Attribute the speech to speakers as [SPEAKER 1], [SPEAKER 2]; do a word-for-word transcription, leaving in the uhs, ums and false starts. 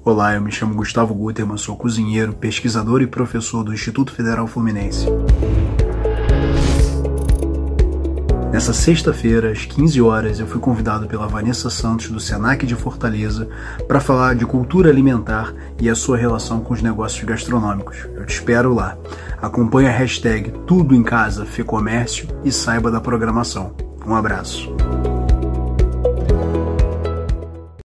[SPEAKER 1] Olá, eu me chamo Gustavo Guterman, sou cozinheiro, pesquisador e professor do Instituto Federal Fluminense. Nessa sexta-feira, às quinze horas, eu fui convidado pela Vanessa Santos, do Senac de Fortaleza, para falar de cultura alimentar e a sua relação com os negócios gastronômicos. Eu te espero lá. Acompanhe a hashtag Tudo em Casa Fê Comércio e saiba da programação. Um abraço.